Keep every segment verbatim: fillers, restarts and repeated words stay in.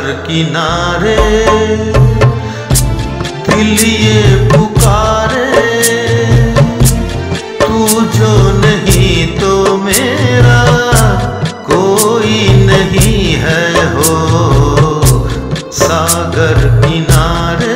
किनारे दिल ये पुकारे, तू जो नहीं तो मेरा कोई नहीं है हो सागर किनारे।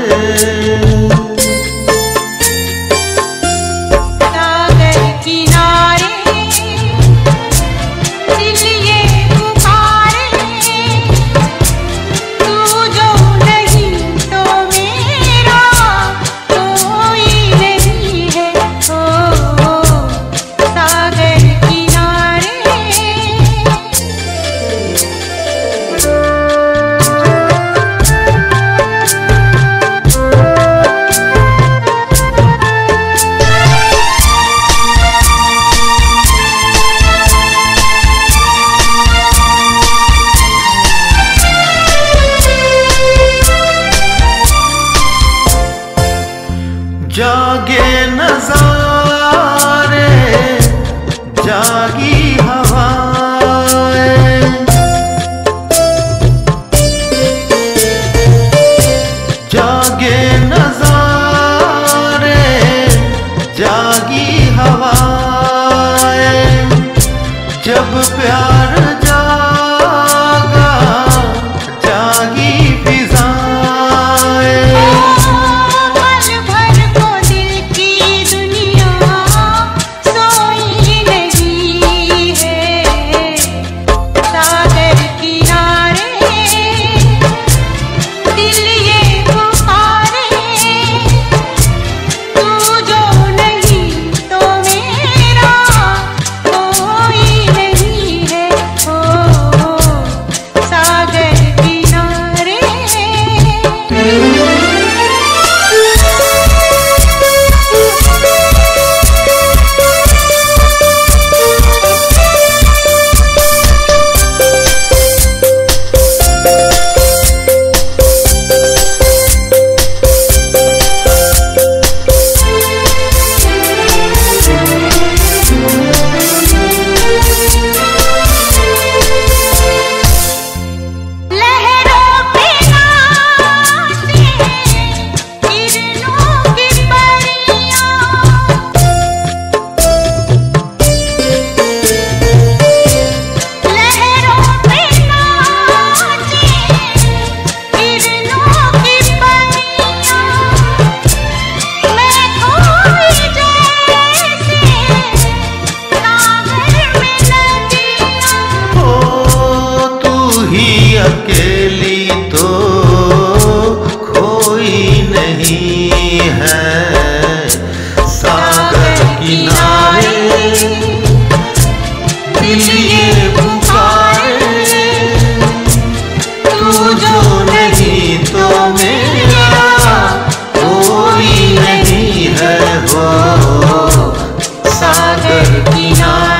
जागे नज़ारे जागी हवाएं, जागे नज़ारे जागी हवाएं, जब प्यार जागा जागी फिजाएं। अकेली तो कोई नहीं है सागर किनारे, दिल ये पुकारे, तू जो नहीं तो मेरा कोई नहीं है हो सागर किनारे।